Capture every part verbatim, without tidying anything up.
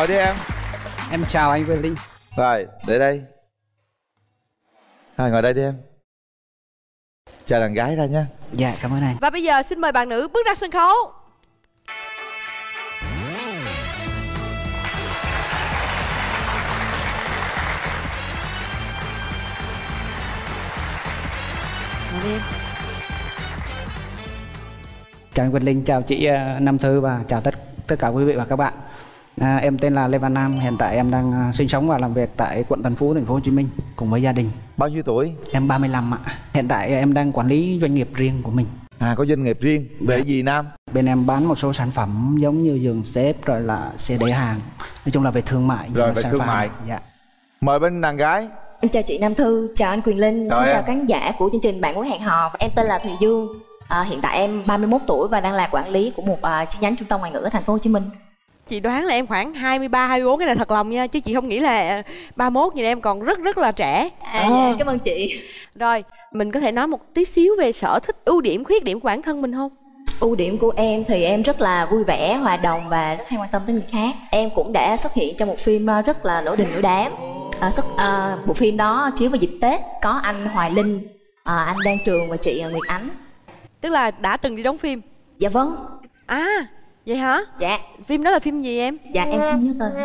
đi em. Em chào anh Quyền Linh. Rồi, để đây. Rồi, ngồi đây đi em. Chào đàn gái ra nha. Dạ, cảm ơn anh. Và bây giờ xin mời bạn nữ bước ra sân khấu. Chào anh Quyền Linh, chào chị uh, Nam Thư và chào tất tất cả quý vị và các bạn. À, em tên là Lê Văn Nam, hiện tại em đang uh, sinh sống và làm việc tại quận Tân Phú, thành phố Hồ Chí Minh cùng với gia đình. Bao nhiêu tuổi? Em ba mươi lăm ạ. Hiện tại em đang quản lý doanh nghiệp riêng của mình. À, có doanh nghiệp riêng. Về dạ. gì Nam? Bên em bán một số sản phẩm giống như giường xếp rồi là xe để hàng. Nói chung là về thương mại. Rồi về thương mại. Dạ. Mời bên đàn gái. Em chào chị Nam Thư, chào anh Quyền Linh, Chào xin em. chào khán giả của chương trình Bạn Muốn Hẹn Hò. Em tên là Thùy Dương. À, hiện tại em ba mươi mốt tuổi và đang là quản lý của một uh, chi nhánh trung tâm ngoại ngữ ở thành phố Hồ Chí Minh. Chị đoán là em khoảng hai mươi ba, hai mươi bốn, cái này thật lòng nha, chứ chị không nghĩ là ba mươi mốt, nhìn em còn rất rất là trẻ. À, à. Dạ, cảm ơn chị. Rồi, mình có thể nói một tí xíu về sở thích, ưu điểm, khuyết điểm của bản thân mình không? Ưu điểm của em thì em rất là vui vẻ, hòa đồng và rất hay quan tâm tới người khác. Em cũng đã xuất hiện trong một phim rất là nổi đình nổi đám. À, xuất, à, bộ phim đó chiếu vào dịp Tết, có anh Hoài Linh, à, anh Đan Trường và chị Nguyệt Ánh. Tức là đã từng đi đóng phim? Dạ vâng. À, vậy hả? Dạ. Phim đó là phim gì em? Dạ em không nhớ tên.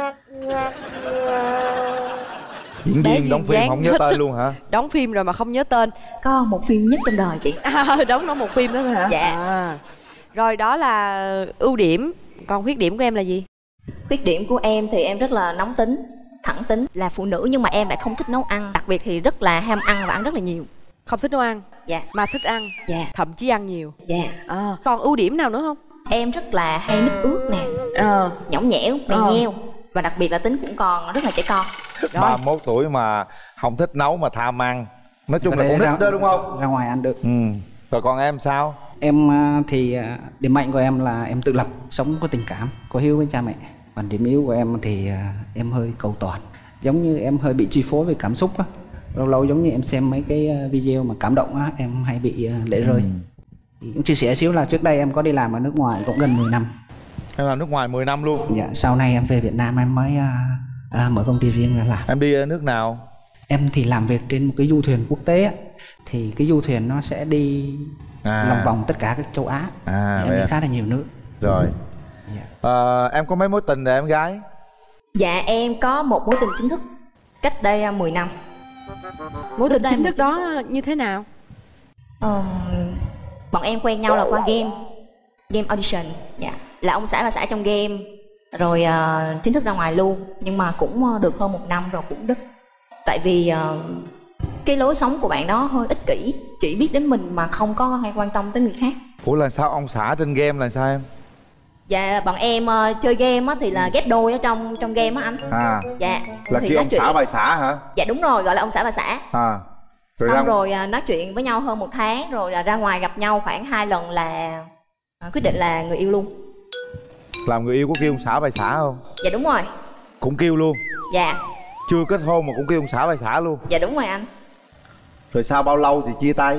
Diễn viên đóng phim không nhớ tên luôn hả? Đóng phim rồi mà không nhớ tên. Có một phim nhất trong đời chị. À, đóng đó một phim đó hả? Dạ. À. Rồi đó là ưu điểm. Còn khuyết điểm của em là gì? Khuyết điểm của em thì em rất là nóng tính, thẳng tính. Là phụ nữ nhưng mà em lại không thích nấu ăn. Đặc biệt thì rất là ham ăn và ăn rất là nhiều. Không thích nấu ăn? Dạ. Mà thích ăn? Dạ. Thậm chí ăn nhiều? Dạ. À, còn ưu điểm nào nữa không? Em rất là hay nít ướt nè, à. nhõng nhẽo, mè à. nheo. Và đặc biệt là tính cũng còn rất là trẻ con. ba mươi mốt tuổi mà không thích nấu mà tham ăn. Nói chung là con nít đó đúng không? Ra ngoài ăn được. Ừ. Rồi còn em sao? Em thì điểm mạnh của em là em tự lập, sống có tình cảm, có hiếu với cha mẹ. Còn điểm yếu của em thì em hơi cầu toàn. Giống như em hơi bị chi phối về cảm xúc á. Lâu lâu giống như em xem mấy cái video mà cảm động á, em hay bị lệ rơi. Ừ. Thì cũng chia sẻ xíu là trước đây em có đi làm ở nước ngoài cũng gần mười năm. Em làm nước ngoài mười năm luôn? Dạ, sau này em về Việt Nam em mới uh, uh, mở công ty riêng ra làm. Em đi nước nào? Em thì làm việc trên một cái du thuyền quốc tế á. Thì cái du thuyền nó sẽ đi à. lòng vòng tất cả các châu Á. À, em đi khá là nhiều nước. Rồi. Dạ. À, em có mấy mối tình rồi em gái? Dạ em có một mối tình chính thức cách đây mười năm. Mối tình chính thức đó như thế nào? Um, bọn em quen nhau là qua game Game audition. Dạ. Là ông xã và xã trong game. Rồi uh, chính thức ra ngoài luôn. Nhưng mà cũng được hơn một năm rồi cũng đứt. Tại vì uh, cái lối sống của bạn đó hơi ích kỷ, chỉ biết đến mình mà không có hay quan tâm tới người khác. Ủa là sao ông xã trên game là sao em? Dạ bọn em uh, chơi game á, thì là ghép đôi ở trong trong game á anh. À. Dạ. Là thì kêu ông chuyện... xã bài xã hả? Dạ đúng rồi, gọi là ông xã bà xã. À. Rồi xong ra... rồi uh, nói chuyện với nhau hơn một tháng. Rồi là ra ngoài gặp nhau khoảng hai lần là uh, quyết định là người yêu luôn. Làm người yêu có kêu ông xã bài xã không? Dạ đúng rồi. Cũng kêu luôn? Dạ. Chưa kết hôn mà cũng kêu ông xã bài xã luôn? Dạ đúng rồi anh. Rồi sau bao lâu thì chia tay?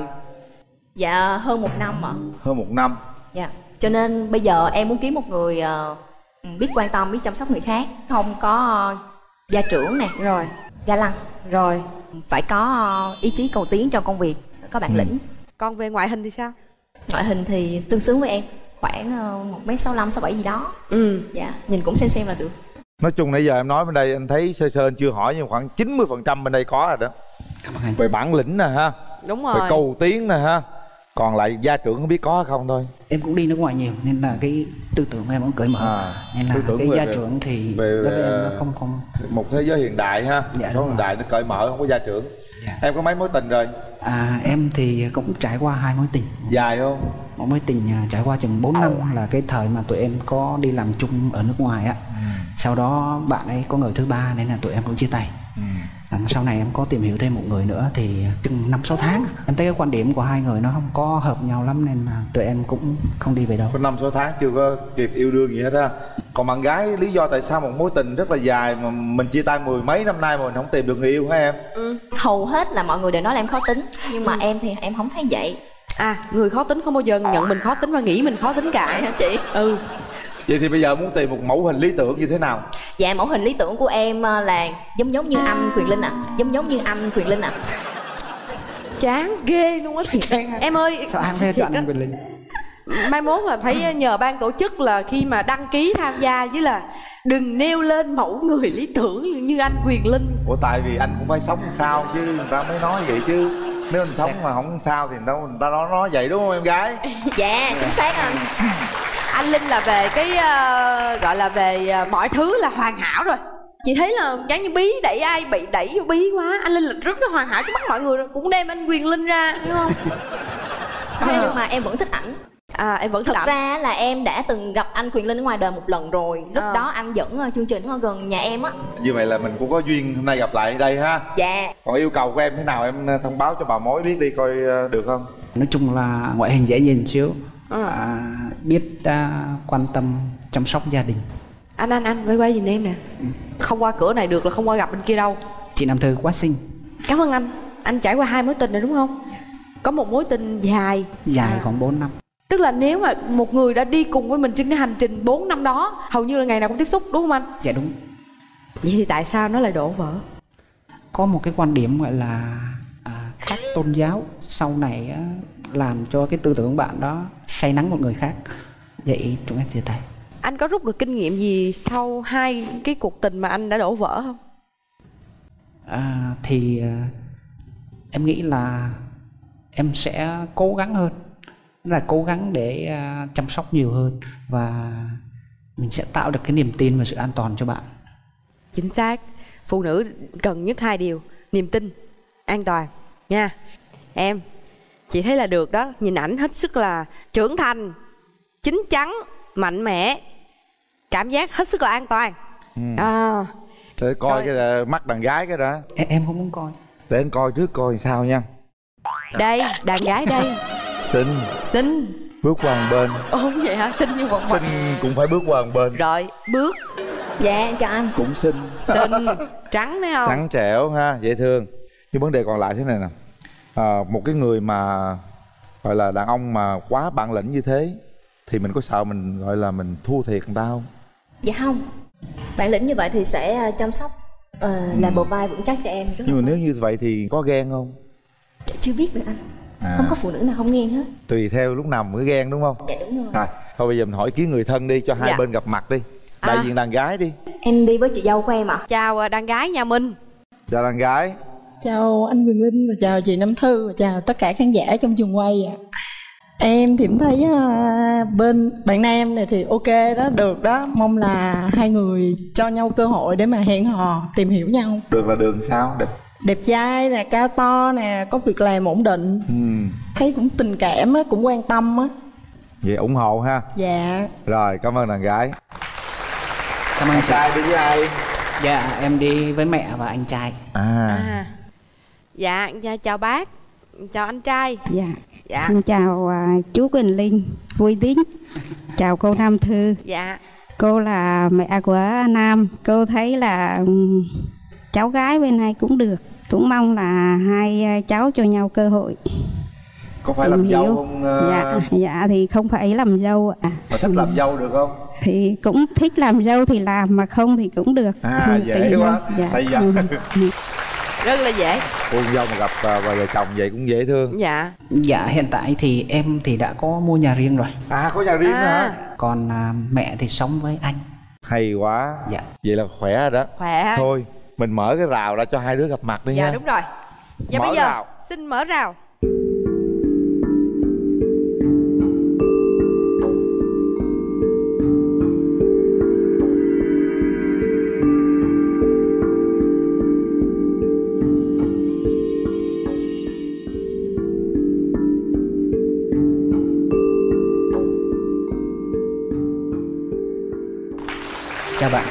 Dạ hơn một năm ạ. Hơn một năm. Dạ. Cho nên bây giờ em muốn kiếm một người uh, biết quan tâm, biết chăm sóc người khác. Không có uh, gia trưởng nè. Rồi. Ga lăng. Rồi. Phải có uh, ý chí cầu tiến trong công việc, có bản ừ. lĩnh. Còn về ngoại hình thì sao? Ngoại hình thì tương xứng với em. Khoảng uh, một mét sáu mươi lăm, sáu mươi bảy gì đó. Ừ. Dạ. Nhìn cũng xem xem là được. Nói chung nãy giờ em nói bên đây anh thấy sơ sơ anh chưa hỏi, nhưng khoảng chín mươi phần trăm bên đây có rồi đó. Cảm ơn anh. Về bản lĩnh nè ha. Đúng rồi. Về cầu tiến nè ha. Còn lại gia trưởng không biết có hay không thôi. Em cũng đi nước ngoài nhiều nên là cái tư tưởng của em cũng cởi mở. À, nên là cái về, gia trưởng thì về, đối với em nó không không một thế giới hiện đại ha. Dạ, số hiện đại nó cởi mở, không có gia trưởng. Dạ. Em có mấy mối tình rồi? À, em thì cũng trải qua hai mối tình. Dài không? Một mối tình trải qua chừng bốn năm là cái thời mà tụi em có đi làm chung ở nước ngoài á. Ừ. Sau đó bạn ấy có người thứ ba nên là tụi em cũng chia tay. Ừ. Sau này em có tìm hiểu thêm một người nữa thì chừng năm sáu tháng em thấy cái quan điểm của hai người nó không có hợp nhau lắm nên là tụi em cũng không đi về đâu. Có năm sáu tháng chưa có kịp yêu đương gì hết ha. Còn bạn gái lý do tại sao một mối tình rất là dài mà mình chia tay mười mấy năm nay mà mình không tìm được người yêu hả em? Ừ. Hầu hết là mọi người đều nói là em khó tính, nhưng mà ừ. em thì em không thấy vậy. À, người khó tính không bao giờ nhận mình khó tính và nghĩ mình khó tính cả hả chị? Ừ. Vậy thì bây giờ muốn tìm một mẫu hình lý tưởng như thế nào? Dạ mẫu hình lý tưởng của em là giống giống như anh Quyền Linh ạ. à. Giống giống như anh Quyền Linh ạ. à. Chán ghê luôn á. Em ơi, sao em thấy chọn anh Quyền Linh? mai mốt là phải nhờ ban tổ chức là khi mà đăng ký tham gia với là đừng nêu lên mẫu người lý tưởng như anh Quyền Linh. Ủa tại vì anh cũng phải sống sao chứ người ta mới nói vậy chứ. Nếu anh sống mà không sao thì đâu người ta nói nói vậy đúng không em gái? Dạ chính xác anh. Anh Linh là về cái uh, gọi là về uh, mọi thứ là hoàn hảo rồi. Chị thấy là giống như Bí đẩy ai bị đẩy vô Bí quá. Anh Linh là rất là hoàn hảo trước mắt mọi người rồi. Cũng đem anh Quyền Linh ra đúng không? Thế nhưng mà em vẫn thích ảnh. À em vẫn thích Thật ảnh. ra là em đã từng gặp anh Quyền Linh ở ngoài đời một lần rồi. Lúc à. đó anh dẫn uh, chương trình ở gần nhà em á. Như vậy là mình cũng có duyên hôm nay gặp lại ở đây ha. Dạ. Còn yêu cầu của em thế nào em thông báo cho bà mối biết đi coi được không? Nói chung là ngoại hình dễ nhìn xíu, à, biết à, quan tâm chăm sóc gia đình. Anh anh anh quay quay nhìn em nè. Không qua cửa này được là không qua gặp bên kia đâu. Chị Nam Thư quá xinh. Cảm ơn anh. Anh trải qua hai mối tình rồi đúng không? Có một mối tình dài. Dài à. khoảng bốn năm. Tức là nếu mà một người đã đi cùng với mình trên cái hành trình bốn năm đó, hầu như là ngày nào cũng tiếp xúc đúng không anh? Dạ đúng. Vậy thì tại sao nó lại đổ vỡ? Có một cái quan điểm gọi là à, khác tôn giáo, sau này á, làm cho cái tư tưởng bạn đó say nắng một người khác. Vậy chúng em chia tay. Anh có rút được kinh nghiệm gì sau hai cái cuộc tình mà anh đã đổ vỡ không? À, thì à, em nghĩ là em sẽ cố gắng hơn, là cố gắng để à, chăm sóc nhiều hơn và mình sẽ tạo được cái niềm tin và sự an toàn cho bạn. Chính xác. Phụ nữ cần nhất hai điều: niềm tin, an toàn nha. Em, chị thấy là được đó. Nhìn ảnh hết sức là trưởng thành, chín chắn, mạnh mẽ, cảm giác hết sức là an toàn. ừ. à. Để coi Rồi. cái mắt đàn gái cái đã. Em, em không muốn coi. Để anh coi trước coi sao nha. Đây, đàn gái đây. Xinh. Xinh. Bước qua một bên. Ồ vậy hả? Xinh như một Xinh cũng phải bước qua một bên. Rồi, bước. Dạ cho anh. Cũng xinh. Xinh, trắng thấy không? Trắng trẻo ha, dễ thương. Nhưng vấn đề còn lại thế này nè, à, một cái người mà gọi là đàn ông mà quá bản lĩnh như thế thì mình có sợ mình gọi là mình thua thiệt người ta không? Dạ không. Bản lĩnh như vậy thì sẽ chăm sóc, uh, làm bờ vai vững chắc cho em. Rất Nhưng mà là nếu như vậy thì có ghen không? Dạ, chưa biết được anh. À. Không có phụ nữ nào không ghen hết. Tùy theo lúc nào mới ghen đúng không? Dạ đúng rồi. À, thôi bây giờ mình hỏi ý kiến người thân đi cho hai Dạ. bên gặp mặt đi. Đại À. diện đàn gái đi. Em đi với chị dâu của em ạ. Chào đàn gái nhà mình. Chào đàn gái. Chào anh Quyền Linh và chào chị Nam Thư và chào tất cả khán giả trong trường quay ạ. Em thì cũng thấy uh, bên bạn nam này thì ok đó, được đó. Mong là hai người cho nhau cơ hội để mà hẹn hò, tìm hiểu nhau. Đường là đường sao? Đẹp. Đẹp trai nè, cao to nè, có việc làm ổn định. Ừ. Thấy cũng tình cảm á, cũng quan tâm á. Vậy ủng hộ ha. Dạ. Rồi cảm ơn đàn gái. Cảm ơn chị. Trai đi với ai? Dạ em đi với mẹ và anh trai. À, À. Dạ, dạ chào bác. Chào anh trai. Dạ. Dạ. Xin chào à, chú Quỳnh Linh, vui tính. Chào cô Nam Thư. Dạ. Cô là mẹ của Nam. Cô thấy là um, cháu gái bên này cũng được. Cũng mong là hai à, cháu cho nhau cơ hội. có phải tìm làm hiểu. dâu không? uh, Dạ, dạ thì không phải làm dâu ạ. Mà thích làm dâu được không? Thì cũng thích làm dâu thì làm, mà không thì cũng được. À, Thì dễ tùy quá. nhau. Dạ. Bây giờ Ừ. Rất là dễ. cô dâu mà gặp uh, vợ chồng vậy cũng dễ thương. Dạ. Dạ hiện tại thì em thì đã có mua nhà riêng rồi. À, có nhà riêng nữa À. hả? Còn à, mẹ thì sống với anh. Hay quá. Dạ. Vậy là khỏe rồi đó. Khỏe. Thôi mình mở cái rào ra cho hai đứa gặp mặt đi Dạ nha. đúng rồi. Dạ Mở bây giờ rào. xin mở rào. Chào bạn.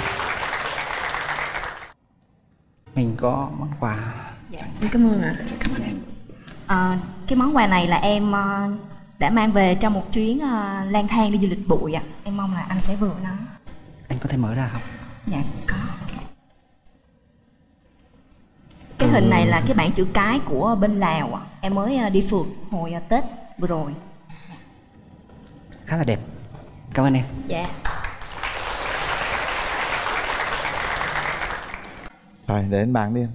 Mình có món quà. Dạ, em cảm ơn ạ. Cảm ơn em. À, cái món quà này là em uh, đã mang về trong một chuyến uh, lang thang đi du lịch bụi ạ. Em mong là anh sẽ vừa nó. Anh có thể mở ra không? Dạ có. Cái hình này là cái bảng chữ cái của bên Lào ạ. Em mới uh, đi phượt hồi uh, Tết vừa rồi. Khá là đẹp. Cảm ơn em. Dạ. Rồi để anh bàn đi em.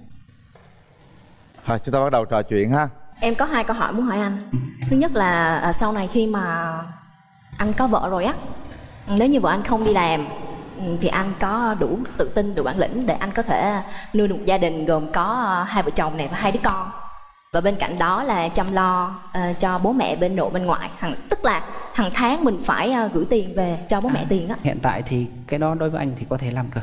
Rồi chúng ta bắt đầu trò chuyện ha. Em có hai câu hỏi muốn hỏi anh. Thứ nhất là à, sau này khi mà anh có vợ rồi á, nếu như vợ anh không đi làm thì anh có đủ tự tin, đủ bản lĩnh để anh có thể nuôi được một gia đình gồm có hai vợ chồng này và hai đứa con, và bên cạnh đó là chăm lo uh, cho bố mẹ bên nội bên ngoại, hằng tức là hàng tháng mình phải uh, gửi tiền về cho bố à, mẹ tiền á. Hiện tại thì cái đó đối với anh thì có thể làm được.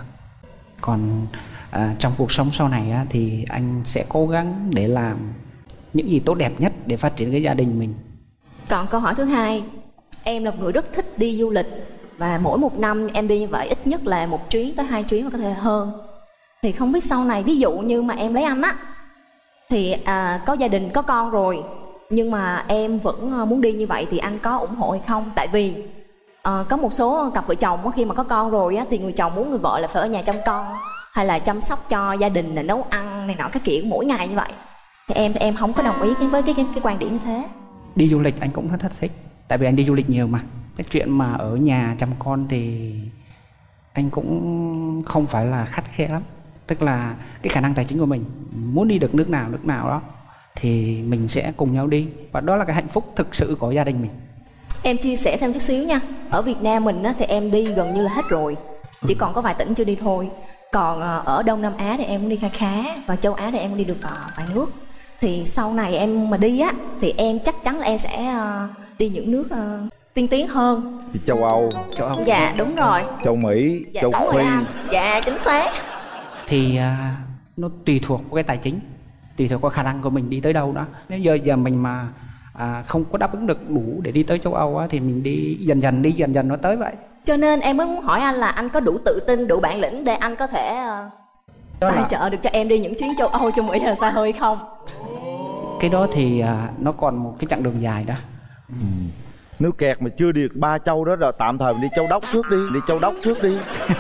Còn à, trong cuộc sống sau này á, thì anh sẽ cố gắng để làm những gì tốt đẹp nhất để phát triển cái gia đình mình. Còn câu hỏi thứ hai, em là một người rất thích đi du lịch, và mỗi một năm em đi như vậy ít nhất là một chuyến tới hai chuyến và có thể hơn. Thì không biết sau này ví dụ như mà em lấy anh á, thì à, có gia đình có con rồi nhưng mà em vẫn muốn đi như vậy thì anh có ủng hộ hay không? Tại vì à, có một số cặp vợ chồng khi mà có con rồi á, thì người chồng muốn người vợ là phải ở nhà chăm con hay là chăm sóc cho gia đình, là nấu ăn này nọ các kiểu mỗi ngày như vậy. Thì em em không có đồng ý với cái cái, cái quan điểm như thế. Đi du lịch anh cũng rất thích, tại vì anh đi du lịch nhiều mà. Cái chuyện mà ở nhà chăm con thì anh cũng không phải là khắt khe lắm. Tức là cái khả năng tài chính của mình, muốn đi được nước nào nước nào đó thì mình sẽ cùng nhau đi, và đó là cái hạnh phúc thực sự của gia đình mình. Em chia sẻ thêm chút xíu nha. Ở Việt Nam mình á, thì em đi gần như là hết rồi, chỉ còn có vài tỉnh chưa đi thôi. Còn ở Đông Nam Á thì em cũng đi khá khá, và châu Á thì em cũng đi được vài nước. Thì sau này em mà đi á thì em chắc chắn là em sẽ đi những nước uh, tiên tiến hơn. Thì châu Âu. Châu Âu. Dạ đúng rồi. Châu Mỹ, dạ, châu Phi. Dạ chính xác. Thì uh, nó tùy thuộc vào cái tài chính, tùy thuộc vào khả năng của mình đi tới đâu đó. Nếu giờ giờ mình mà à, không có đáp ứng được đủ để đi tới châu Âu á, thì mình đi dần dần đi dần dần nó tới vậy. Cho nên em mới muốn hỏi anh là anh có đủ tự tin, đủ bản lĩnh để anh có thể uh, tài là... trợ được cho em đi những chuyến châu Âu, châu Mỹ hay là xa hơi không? Cái đó thì à, nó còn một cái chặng đường dài đó. Ừ. Nếu kẹt mà chưa đi được ba châu đó rồi tạm thời mình đi châu Đốc trước đi, đi châu Đốc trước đi.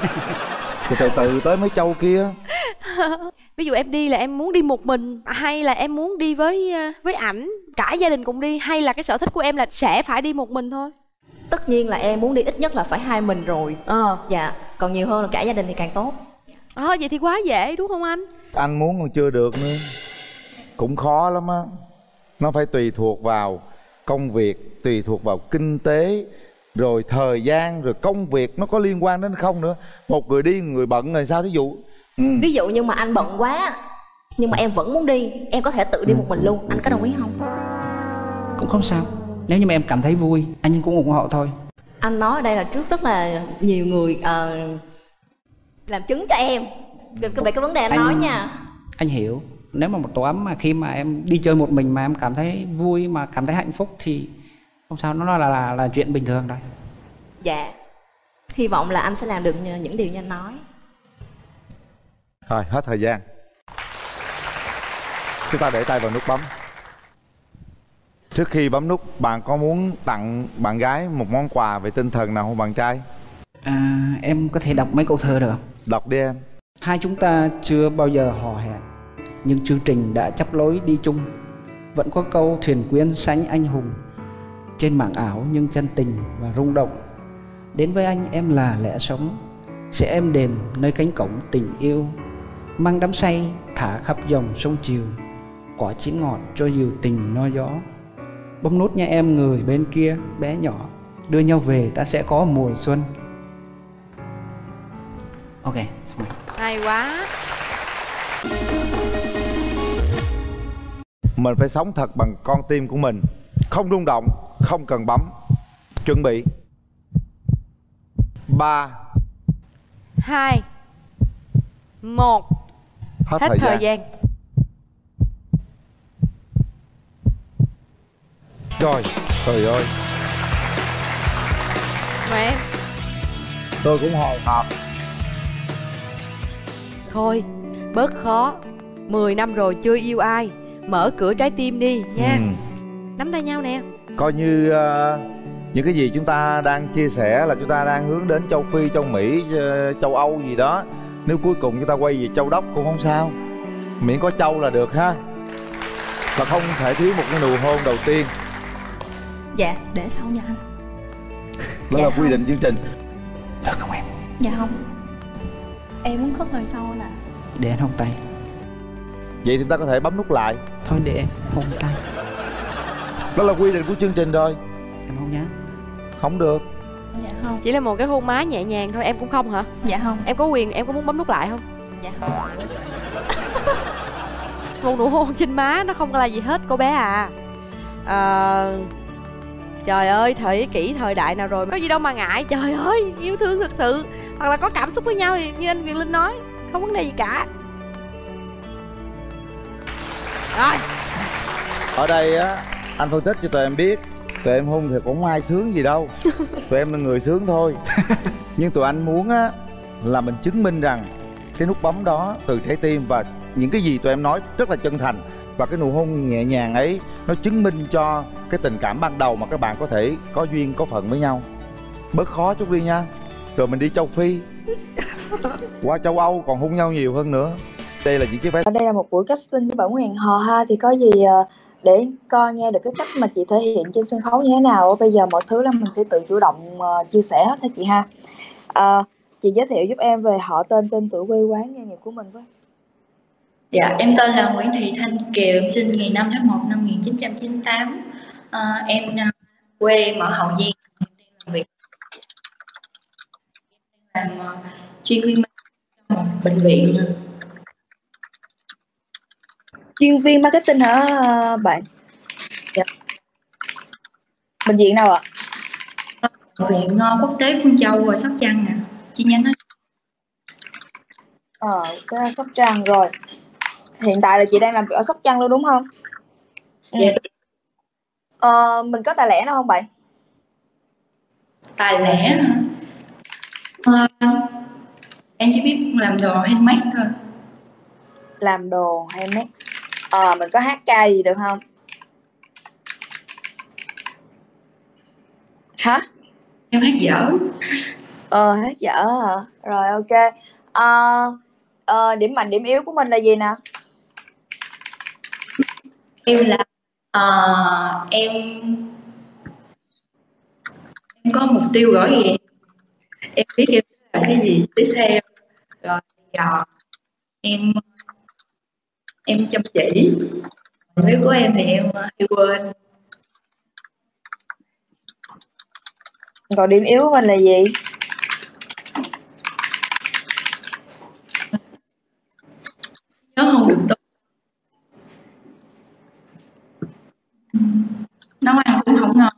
Thì từ từ tới mấy châu kia. Ví dụ em đi là em muốn đi một mình, hay là em muốn đi với với ảnh, cả gia đình cùng đi, hay là cái sở thích của em là sẽ phải đi một mình thôi? Tất nhiên là em muốn đi ít nhất là phải hai mình rồi. Ờ dạ, còn nhiều hơn là cả gia đình thì càng tốt. Ờ à, vậy thì quá dễ đúng không anh? Anh muốn còn chưa được nữa, cũng khó lắm á. Nó phải tùy thuộc vào công việc, tùy thuộc vào kinh tế, rồi thời gian, rồi công việc nó có liên quan đến không nữa. Một người đi, người bận rồi sao? Thí dụ ừ. Ví dụ như mà anh bận quá nhưng mà em vẫn muốn đi, em có thể tự đi một mình luôn, anh có đồng ý không? Cũng không sao, nếu như mà em cảm thấy vui, anh cũng ủng hộ thôi. Anh nói ở đây là trước rất là nhiều người uh, làm chứng cho em về cái vấn đề anh, anh nói nha. Anh hiểu. Nếu mà một tối mà khi mà em đi chơi một mình mà em cảm thấy vui, mà cảm thấy hạnh phúc thì không sao, nó là là, là chuyện bình thường rồi. Dạ, hy vọng là anh sẽ làm được những điều như anh nói. Rồi, hết thời gian. Chúng ta để tay vào nút bấm. Trước khi bấm nút, bạn có muốn tặng bạn gái một món quà về tinh thần nào không bạn trai? À, em có thể đọc mấy câu thơ được không? Đọc đi em. Hai chúng ta chưa bao giờ hò hẹn, nhưng chương trình đã chắp lối đi chung. Vẫn có câu thuyền quyến sánh anh hùng, trên mảng áo nhưng chân tình và rung động. Đến với anh em là lẽ sống, sẽ êm đềm nơi cánh cổng tình yêu. Mang đắm say thả khắp dòng sông chiều, quả chín ngọt cho dìu tình no gió. Bấm nút nha em người bên kia bé nhỏ, đưa nhau về ta sẽ có mùa xuân. Ok, xong rồi. Hay quá. Mình phải sống thật bằng con tim của mình, không rung động, không cần bấm. Chuẩn bị. Ba, hai, một. Hết, Hết thời, thời gian. gian. Rồi, trời ơi. Mời em. Tôi cũng hồi hộp. Thôi, bớt khó. Mười năm rồi chưa yêu ai, mở cửa trái tim đi nha. ừ. Nắm tay nhau nè. Coi như uh, những cái gì chúng ta đang chia sẻ là chúng ta đang hướng đến châu Phi, châu Mỹ, uh, châu Âu gì đó. Nếu cuối cùng chúng ta quay về châu Đốc cũng không sao, miễn có châu là được ha. Và không thể thiếu một cái nụ hôn đầu tiên. Dạ, để sau nha anh. Đó dạ là quy định chương trình. Được không em? Dạ không. Em muốn khóc lần sau nè. để anh hôn tay. Vậy thì ta có thể bấm nút lại. Thôi để em hôn tay. Đó là quy định của chương trình rồi. Em hôn nhá. Không được. Dạ không. Chỉ là một cái hôn má nhẹ nhàng thôi. Em cũng không hả? Dạ không. Em có quyền, em có muốn bấm nút lại không? Dạ không. Một nụ hôn trên má nó không là gì hết cô bé à. Ờ... Trời ơi, thời kỷ thời đại nào rồi, có gì đâu mà ngại. Trời ơi, yêu thương thực sự hoặc là có cảm xúc với nhau thì như anh Quyền Linh nói, không vấn đề gì cả. Rồi. Ở đây á, anh phân tích cho tụi em biết, tụi em hôn thì cũng không ai sướng gì đâu. Tụi em là người sướng thôi. Nhưng tụi anh muốn á là mình chứng minh rằng cái nút bấm đó từ trái tim, và những cái gì tụi em nói rất là chân thành, và cái nụ hôn nhẹ nhàng ấy nó chứng minh cho cái tình cảm ban đầu mà các bạn có thể có duyên có phận với nhau. Bớt khó chút đi nha. Rồi mình đi châu Phi, qua châu Âu còn hôn nhau nhiều hơn nữa. Đây là những chiếc vé. Ở đây là một buổi casting với Bảo hẹn hò ha, thì có gì để coi nghe được cái cách mà chị thể hiện trên sân khấu như thế nào. Bây giờ mọi thứ là mình sẽ tự chủ động uh, chia sẻ hết ha chị ha. Uh, chị giới thiệu giúp em về họ, tên, tên tuổi, quê quán, nghề nghiệp của mình với. Dạ, em tên là Nguyễn Thị Thanh Kiều, em sinh ngày năm tháng một năm một nghìn chín trăm chín mươi tám. À, em uh, quê em ở Hậu Giang, làm việc làm uh, chuyên viên trong một bệnh viện. Chuyên viên marketing hả bạn? Dạ. Bệnh viện nào ạ? Bệnh viện uh, Quốc tế Phương Châu ở Sóc Trăng nè, chi nhánh đó. Ờ, cái Sóc Trăng rồi. Hiện tại là chị đang làm việc ở Sóc Trăng luôn đúng không? Ừ. Dạ. Ờ, mình có tài lẻ nào không bạn? Tài lẻ hả? Uh, em chỉ biết làm đồ handmade thôi. Làm đồ handmade. Ờ, mình có hát ca gì được không? Hả? Em hát dở. Ờ, hát dở hả? Rồi ok. Ờ, ờ, điểm mạnh điểm yếu của mình là gì nè? Em là uh, em em có mục tiêu rõ ràng, em biết em làm cái gì tiếp theo, rồi giờ em em chăm chỉ. Nếu của em thì em hay quên. Còn điểm yếu của mình là gì? Nhớ không được tốt, nấu ăn cũng không ngon.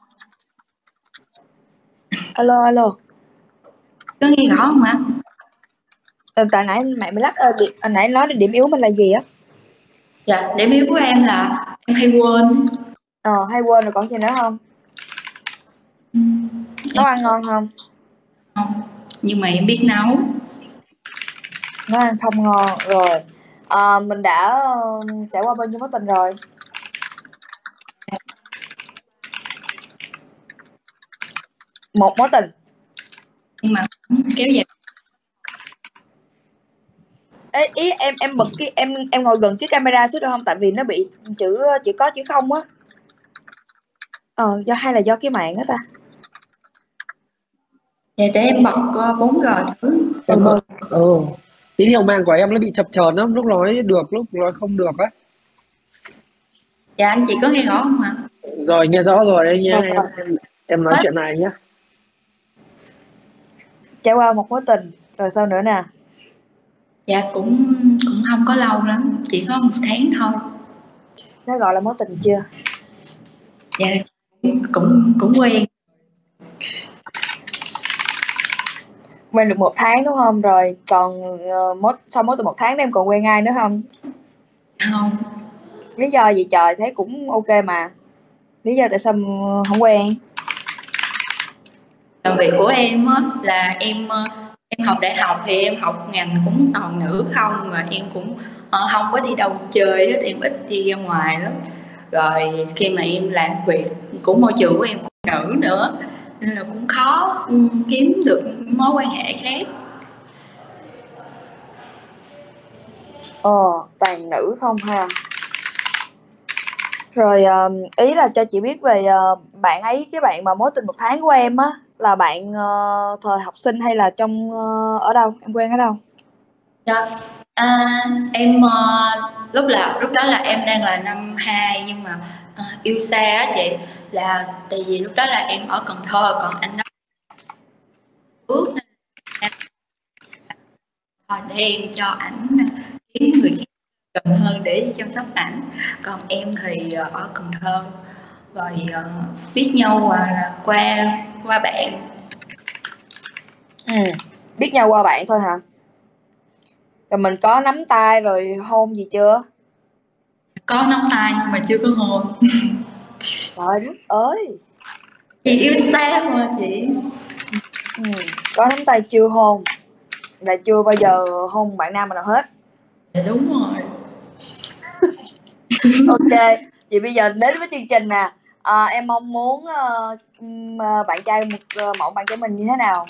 Alo alo. Có nghe rõ không ạ? Ờ, tại nãy mẹ mới lắc ờ, điểm, à, nãy nói điểm yếu mình là gì á? Dạ, điểm yếu của em là em hay quên. Ờ, hay quên, rồi còn gì nữa không? Ừ. Nấu ăn ngon không? Không, nhưng mà em biết nấu. Nấu ăn không ngon. Rồi à, mình đã uh, trải qua bao nhiêu mối tình rồi? Một mối tình. Nhưng mà kéo dài. Ê, ý em em bật cái em em ngồi gần chiếc camera xuống được không? Tại vì nó bị chữ chỉ có chữ không á. Ờ, do hay là do cái mạng á ta? Dạ, để em bật bốn G thử. Em ơi, ừ. Tín hiệu mạng của em nó bị chập chờn lắm, lúc nói được, lúc nói không được á. Dạ, anh chị có nghe rõ không ạ? Rồi, nghe rõ rồi đây nha, Rồi. em, em em nói Hết. chuyện này nhé. Trải qua một mối tình, rồi sao nữa nè? Dạ, cũng cũng không có lâu lắm, chỉ có một tháng thôi. Nó gọi là mối tình chưa? Dạ, cũng cũng quen. Quen được một tháng đúng không? Rồi còn uh, mối sau mối tình một tháng em còn quen ai nữa không? Không. Lý do gì trời, thấy cũng ok mà. Lý do tại sao không quen? Làm việc của em á là em em học đại học thì em học ngành cũng toàn nữ không, mà em cũng uh, không có đi đâu chơi hết, em ít đi ra ngoài lắm. Rồi khi mà em làm việc của môi trường của em cũng nữ nữa, nên là cũng khó um, kiếm được mối quan hệ khác. Ờ, toàn nữ không ha. Rồi uh, ý là cho chị biết về uh, bạn ấy, cái bạn mà mối tình một tháng của em á, là bạn uh, thời học sinh hay là trong uh, ở đâu? Em quen ở đâu? Dạ, À, em ờ, lúc là lúc đó là em đang là năm hai nhưng mà ờ, yêu xa á chị, là tại vì lúc đó là em ở Cần Thơ còn anh đó ước nên em thôi để em cho ảnh kiếm người khác gần hơn để chăm sóc ảnh, còn em thì ờ, ở Cần Thơ rồi ờ, biết nhau ờ, là qua qua bạn. Ừ. Biết nhau qua bạn thôi hả? Rồi mình có nắm tay rồi hôn gì chưa? Có nắm tay nhưng mà chưa có hôn. Trời đất ơi. Chị yêu xa mà chị. Ừ. Có nắm tay chưa hôn, là chưa bao giờ hôn bạn nam nào hết. Dạ đúng rồi. Ok, vậy bây giờ đến với chương trình nè. À, em mong muốn uh, bạn trai một uh, mẫu bạn trai mình như thế nào?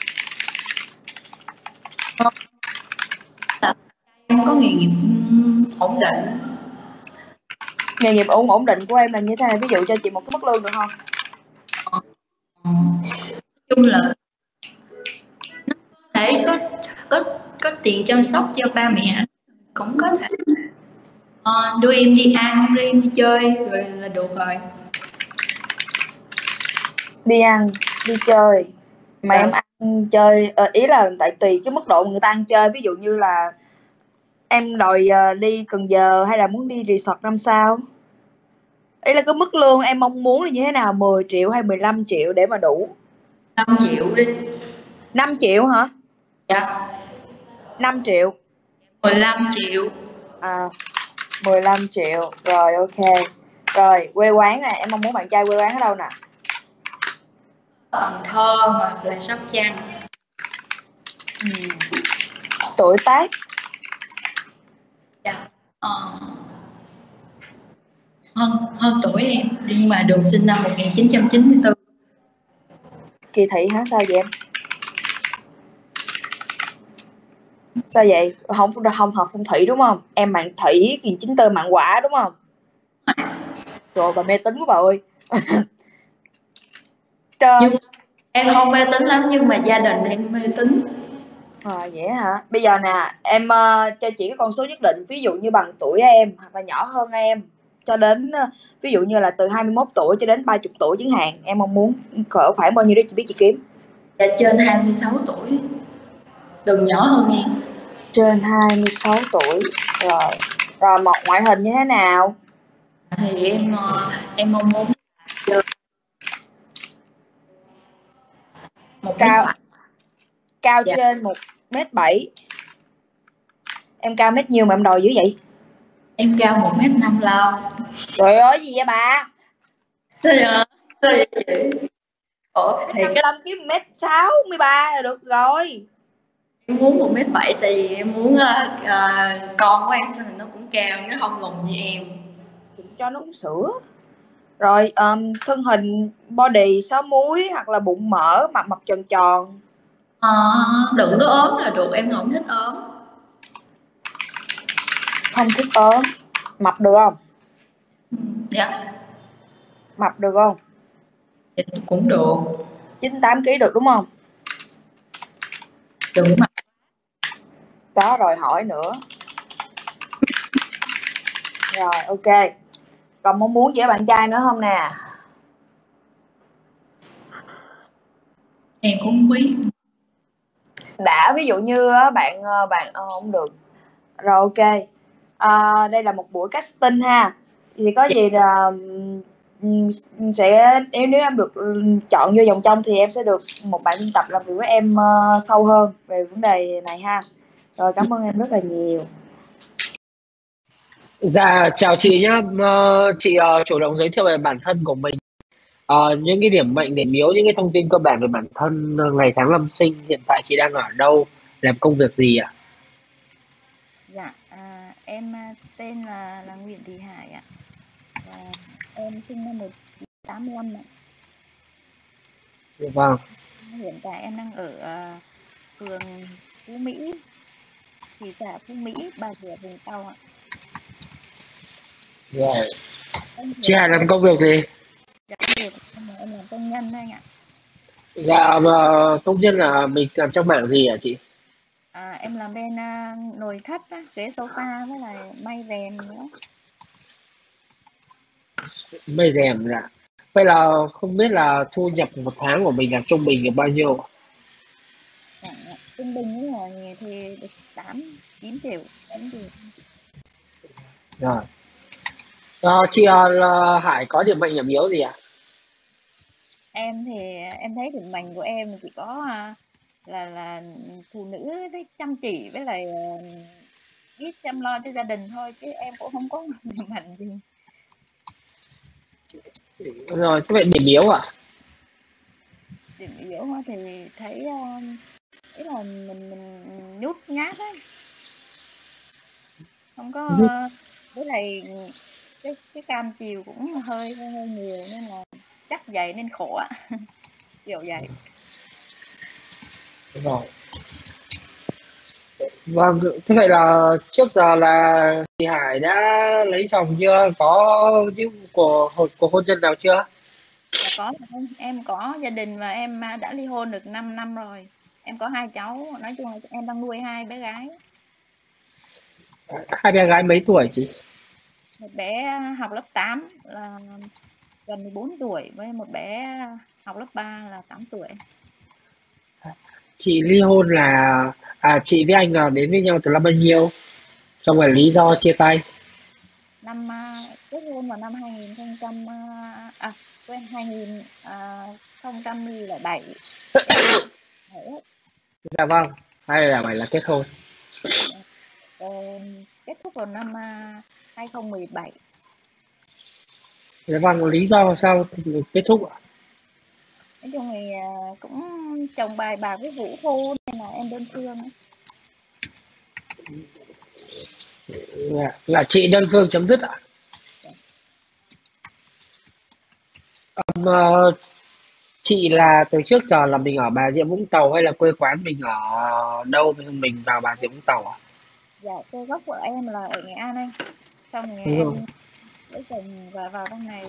Em có nghề nghiệp ừm, ổn định. Nghề nghiệp ổn ổn định của em là như thế này, ví dụ cho chị một cái mức lương được không? Ờ, ờ, chung là nó có thể có có có tiền chăm sóc cho ba mẹ ảnh, cũng có thể ờ, đưa em đi ăn, đưa em đi chơi rồi là được rồi. Đi ăn, đi chơi. Mà Dạ. em ăn chơi ờ, ý là tại tùy cái mức độ người ta ăn chơi, ví dụ như là em đòi uh, đi Cần Giờ hay là muốn đi resort năm sao? Ý là cái mức lương em mong muốn là như thế nào, mười triệu hay mười lăm triệu để mà đủ? năm triệu đi. năm triệu hả? Dạ. năm triệu. mười lăm triệu. À, mười lăm triệu. Rồi ok. Rồi, quê quán nè, em mong muốn bạn trai quê quán ở đâu nè? Cần Thơ hoặc là Sóc Trăng. Ừ. Tuổi tác? Dạ. Ờ, hơn hơn tuổi em nhưng mà được sinh năm một nghìn chín trăm chín mươi tư. Kỳ thị hả? Sao vậy em? Sao vậy? Không không hợp phong thủy đúng không? Em mạng thủy, kỳ chín tư mạng quả đúng không? Rồi bà mê tín quá bà ơi. Cho... Nhưng em không mê tín lắm nhưng mà gia đình em mê tín. À, vậy hả? Bây giờ nè, em uh, cho chị cái con số nhất định, ví dụ như bằng tuổi em hoặc là nhỏ hơn em, cho đến uh, ví dụ như là từ hai mươi mốt tuổi cho đến ba mươi tuổi chẳng hạn, em mong muốn cỡ khoảng bao nhiêu đó chị biết chị kiếm. Dạ trên hai mươi sáu tuổi. Đừng nhỏ hơn em. Trên hai mươi sáu tuổi. Rồi. Rồi một ngoại hình như thế nào? Thì em em mong muốn một mét Cao bảy. cao Dạ. trên một mét bảy. Em cao mét nhiêu mà em đòi dữ vậy? Em cao một mét năm lăm. Trời ơi gì vậy bà? Sao vậy? Sao vậy chị? Ủa thì năm cái lăm kiếm mét sáu mươi ba là được rồi. em muốn một mét bảy tại vì em muốn uh, uh, con của em sau này nó cũng cao, nó không lùn như em. Cho nó uống sữa. Rồi um, thân hình body sáu múi hoặc là bụng mỡ, mặt mập tròn tròn. À, đừng có ốm là được, em không thích ốm. Không thích ốm. Mập được không? Dạ. Mập được không? Dạ cũng được. chín tám ký được đúng không? Đừng mập. Đó rồi hỏi nữa. Rồi ok. Còn mong muốn với bạn trai nữa không nè? Em cũng không biết. Đã ví dụ như bạn bạn ờ, không được. Rồi ok. À, đây là một buổi casting ha. Thì có gì là ừm, sẽ nếu nếu em được chọn vô vòng trong thì em sẽ được một bạn biên tập làm việc với em uh, sâu hơn về vấn đề này ha. Rồi cảm ơn em rất là nhiều. Dạ chào chị nhá. Ờ, chị ờ, chủ động giới thiệu về bản thân của mình. Ờ, những cái điểm mạnh, điểm yếu, những cái thông tin cơ bản về bản thân, ờ, ngày tháng năm sinh, hiện tại chị đang ở đâu, làm công việc gì ạ? Dạ, à, em à, tên là là Nguyễn Thị Hải ạ. Và em sinh năm một chín tám lăm ạ. Dạ vâng. Hiện tại em đang ở à, phường Phú Mỹ, thị xã Phú Mỹ, Bà Rịa, Vũng Tàu ạ. Rồi. Em Chị hiện Hải tại làm công việc gì? dạ, công việc của em là em làm công nhân thôi anh ạ. Dạ mà công nhân là mình làm trong mảng gì hả chị? À, em làm bên à, nội thất á, ghế sofa với lại may rèm nữa. Mây rèm dạ. Vậy là không biết là thu nhập một tháng của mình là trung bình được bao nhiêu? Dạ, trung bình như là thì được tám chín triệu chín triệu. Rồi. Ờ, chị ờ, là Hải có điểm mạnh điểm yếu gì ạ? Em thì em thấy điểm mạnh của em chỉ có à, là là phụ nữ thích chăm chỉ với lại à, biết chăm lo cho gia đình thôi, chứ em cũng không có điểm mạnh gì. Rồi, thế vậy điểm yếu ạ? Điểm yếu á thì thấy à, ý là mình mình nhút nhát á, không có à, với lại cái cái cam chiều cũng hơi hơi, hơi nhiều nên là chắc vậy nên khổ á, kiểu vậy. Rồi. Vâng, thế vậy là trước giờ là chị Hải đã lấy chồng chưa? Có những cuộc cuộc cuộc hôn nhân nào chưa? Dạ có rồi em, em có gia đình và em à, đã ly hôn được 5 năm rồi. Em có hai cháu, nói chung là em đang nuôi hai bé gái. Hai bé gái mấy tuổi chị? Một bé học lớp tám là gần mười bốn tuổi với một bé học lớp ba là tám tuổi. Chị ly hôn là à chị với anh là đến với nhau từ năm bao nhiêu? Xong rồi lý do chia tay. Năm à, kết hôn vào năm hai nghìn không trăm à, à quên hai nghìn không trăm lẻ bảy. Kết hôn ở Dạ vâng, hay là phải là kết hôn. ờ, kết thúc vào năm à, hai không một bảy. Dạ vâng, lý do sao kết thúc ạ? Nói chung thì à, cũng chồng bài bạc với vũ phu nên là em đơn phương á. Là, là chị đơn phương chấm dứt ạ? Ờ, chị là từ trước giờ là mình ở Bà Rịa Vũng Tàu hay là quê quán mình ở đâu mình vào Bà Rịa Vũng Tàu ạ? Dạ quê gốc của em là ở Nghệ An anh, xong rồi Đúng rồi. em lấy chồng và vào trong này.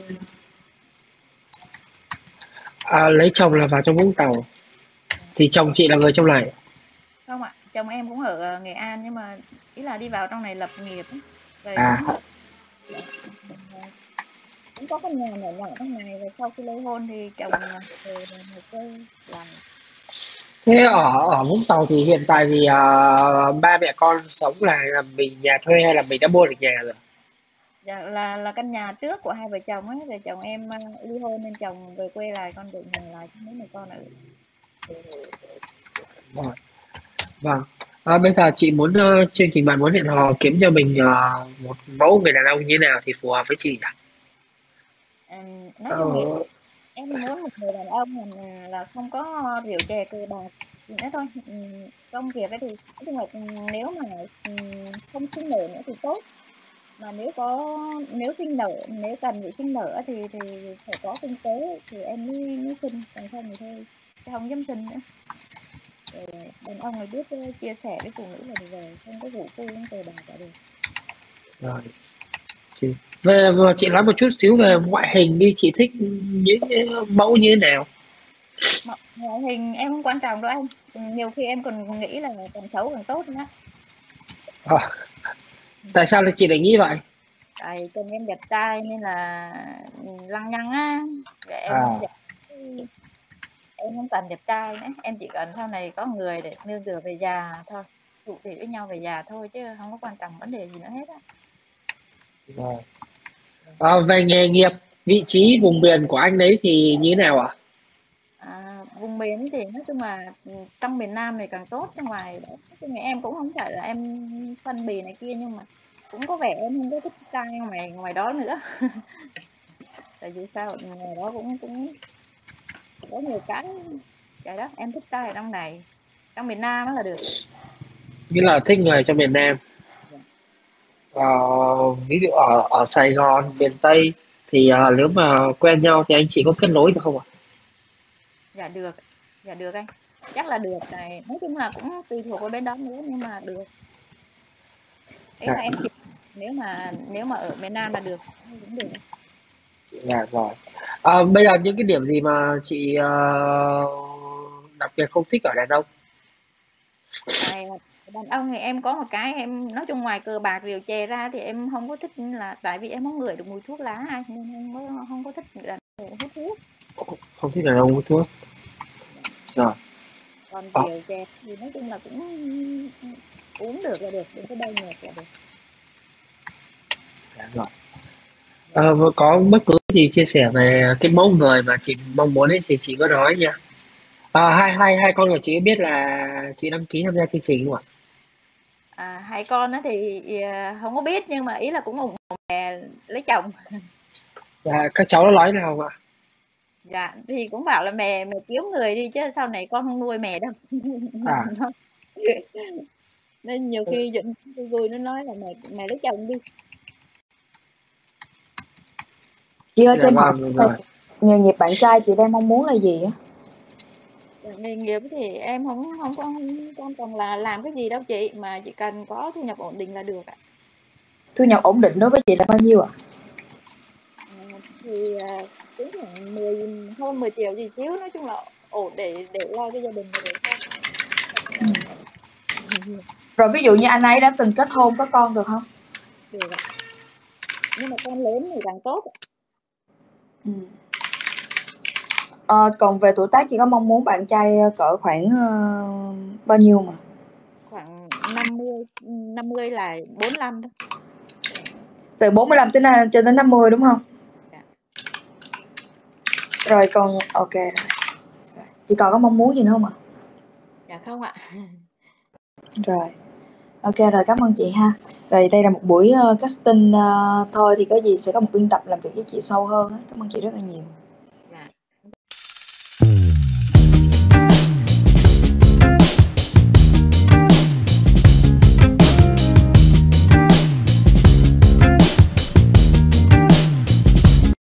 À, lấy chồng là vào trong Vũng Tàu. Thì chồng chị là người trong này. Không ạ, chồng em cũng ở ờ, Nghệ An nhưng mà ý là đi vào trong này lập nghiệp ấy. Rồi cũng À, dạ, cũng có căn nhà nhỏ nhỏ trong này, và sau khi ly hôn thì chồng ờ, về về quê làm. thế ở ở Vũng Tàu thì hiện tại thì à, ba mẹ con sống là, là mình nhà thuê hay là mình đã mua được nhà rồi? Dạ, là là căn nhà trước của hai vợ chồng ấy, rồi chồng em ờ, ly hôn nên chồng về quê lại, con định nhà lại cho mấy mẹ con ở. Rồi. Vâng. À, bây giờ chị muốn ờ, chương trình bạn muốn hẹn hò kiếm cho mình ờ, một mẫu người đàn ông như thế nào thì phù hợp với chị nhỉ? Ừm, nói Ờ, chung thì em muốn một người đàn ông là, là không có rượu chè cờ bạc gì nữa thôi. Ừm, công việc ấy thì nói chung là ừm, nếu mà ừm, không sinh nở nữa thì tốt, mà nếu có nếu sinh nở nếu cần bị sinh nở thì thì phải có kinh tế thì em mới mới sinh, còn không thì thôi, chứ không dám sinh nữa. Rồi đàn ông này biết ờ, chia sẻ với phụ nữ là được rồi, không có vũ phu không cờ bạc là được. rồi. Chị. Về, về chị nói một chút xíu về ngoại hình đi, chị thích những cái mẫu như thế nào? Mà ngoại hình em không quan trọng đâu anh. Ừ, nhiều khi em còn nghĩ là càng xấu càng tốt nữa. Ờ, tại sao lại chị lại nghĩ vậy? Tại chồng em đẹp trai nên là ừ, lăng nhăng á, rồi em không À, đẹp, em không cần đẹp trai nữa, em chỉ cần sau này có người để nương tựa về già thôi, trụ thì với nhau về già thôi, chứ không có quan trọng vấn đề gì nữa hết á. rồi. Ờ, về nghề nghiệp, vị trí vùng miền của anh đấy thì như thế nào ạ? À, vùng miền thì nói chung là ừ, trong miền Nam này càng tốt, trong ngoài đó nói chung là em cũng không phải là em phân bì này kia, nhưng mà cũng có vẻ em không có thích trai ngoài ngoài đó nữa. Tại vì sao ngoài đó cũng cũng có nhiều cái vậy đó, em thích trai ở trong này, trong miền Nam á là được. Như là thích người trong miền Nam. Dạ, Ờ, ví dụ ở ở Sài Gòn, miền Tây thì ờ, nếu mà quen nhau thì anh chị có kết nối được không ạ? dạ được, dạ được anh, chắc là được này, nói chung là cũng tùy thuộc vào bên đó nữa, nhưng mà được, ý Dạ, là em chịu, nếu mà nếu mà ở miền Nam là được cũng được. dạ rồi. Ờ, bây giờ những cái điểm gì mà chị ờ, đặc biệt không thích ở đàn ông? À, Đàn ông thì em có một cái em nói chung ngoài cờ bạc rượu chè ra thì em không có thích, là tại vì em không ngửi được mùi thuốc lá ai nên em không có, không có thích đàn ông hút thuốc. Không thích đàn ông hút thuốc. Rồi. Còn Ờ. rượu chè thì nói chung là cũng uống được là được, đừng có đầy nhạt là được. Dạ rồi. Ờ, có bất cứ gì chia sẻ về cái mẫu người mà chị mong muốn ấy thì chị cứ nói nha. À, hai hai hai con của chị biết là chị đăng ký tham gia chương trình không ạ? À, hai con á thì à, không có biết, nhưng mà ý là cũng ủng hộ mẹ lấy chồng. Dạ, các cháu nó nói nào ạ? Dạ thì cũng bảo là mẹ mẹ kiếm người đi chứ sau này con không nuôi mẹ đâu. À. Nó- nên nhiều khi giận vui vui nó nói là mẹ mẹ lấy chồng đi. Chị ơi, Dạ cho em hỏi vâng, là rồi. nghề nghiệp bạn trai chị đang mong muốn là gì á? Dạ, nghề nghiệp thì em không không có quan trọng là làm cái gì đâu chị, mà chỉ cần có thu nhập ổn định là được ạ. Thu nhập ổn định đối với chị là bao nhiêu ạ? À, thì à, cũng khoảng mười hơn mười triệu gì xíu, nói chung là ổn để để lo cho gia đình là được thôi. Ừ. Rồi ví dụ như anh ấy đã từng kết hôn có con được không? Được ạ. Nhưng mà con lớn thì càng tốt ạ. Ừ. Ờ, còn về tuổi tác chị có mong muốn bạn trai cỡ khoảng ờ, bao nhiêu mà? Khoảng năm mươi năm mươi là bốn lăm thôi. Từ bốn mươi lăm tới na- cho đến năm mươi đúng không? Dạ. Rồi còn ok rồi. Chị còn có mong muốn gì nữa không ạ? Dạ không ạ. Rồi. Ok rồi, cảm ơn chị ha. Rồi đây là một buổi uh, casting uh, thôi, thì có gì sẽ có một biên tập làm việc với chị sâu hơn á. Cảm ơn chị rất là nhiều.